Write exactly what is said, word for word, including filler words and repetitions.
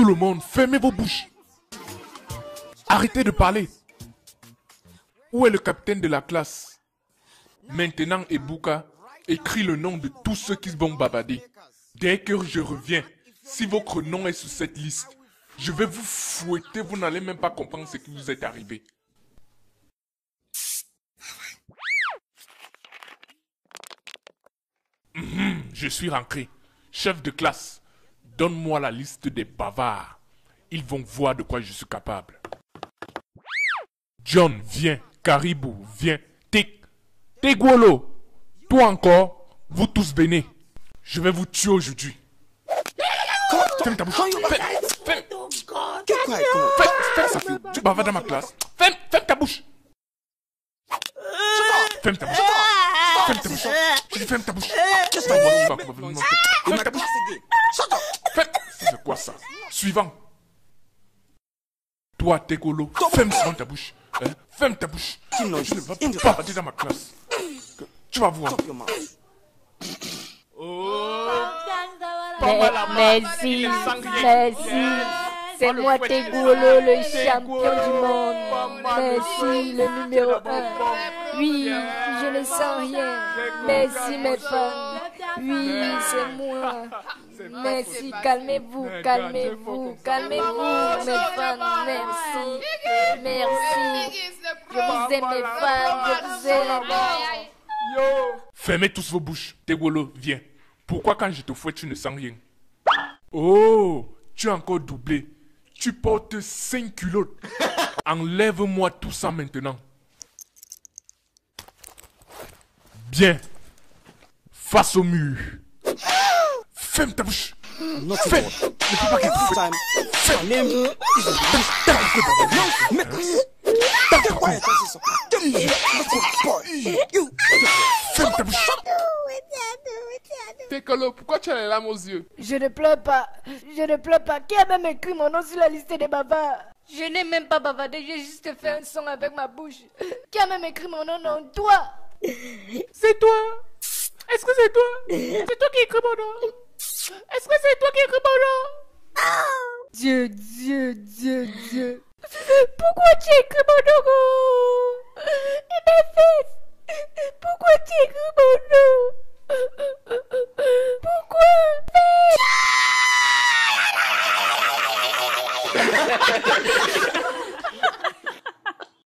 le monde, fermez vos bouches. Arrêtez de parler. Où est le capitaine de la classe? Maintenant, Ebuka écrit le nom de tous ceux qui vont bavarder. Dès que je reviens, si votre nom est sur cette liste, je vais vous fouetter, vous n'allez même pas comprendre ce qui vous est arrivé. Mmh, je suis rentré. Chef de classe, donne-moi la liste des bavards. Ils vont voir de quoi je suis capable. John, viens. Caribou, viens. Tic. Tegwolo, toi encore, vous tous venez. Je vais vous tuer aujourd'hui. Ferme ta bouche. Ferme. Ferme. Ferme, ferme ça, fille. Tu bavardes dans ma classe. Ferme, ferme ta bouche. Ferme ta bouche. Ferme ta bouche. Je dis ferme ta bouche. Qu'est-ce que tu vas Ferme ta bouche. Ferme. C'est quoi ça? Suivant. Toi, Tegolo, ferme souvent ta bouche. Hein? Ferme ta bouche. Tu ne vas pas bavarder dans ma classe. Tu vas voir. Mais, merci, merci. C'est moi Tegolo, le champion du monde. Merci, le numéro un. Oui, je ne sens rien. Merci mes fans. Oui, c'est moi. Merci, calmez-vous, calmez-vous, calmez-vous mes fans. Merci, merci. Je vous aime mes fans, je vous aime. Fermez tous vos bouches. Tegolo, viens. Pourquoi quand je te fouette, tu ne sens rien? Oh, tu as encore doublé. Tu portes cinq culottes. Enlève-moi tout ça maintenant. Bien. Face au mur. Ferme ta bouche. Ferme. Ne peux pas qu'elle te fouette. Ferme. Ferme ta bouche. Tegolo, pourquoi tu as les larmes aux yeux? Je ne pleure pas. Je ne pleure pas. Qui a même écrit mon nom sur la liste des bavards? Je n'ai même pas bavardé, j'ai juste fait un son avec ma bouche. Qui a même écrit mon nom? Non, toi. C'est toi. Est-ce que c'est toi? C'est toi qui écris mon nom? Est-ce que c'est toi qui écris mon nom? Dieu, Dieu, Dieu, Dieu. Pourquoi tu écris mon nom? Il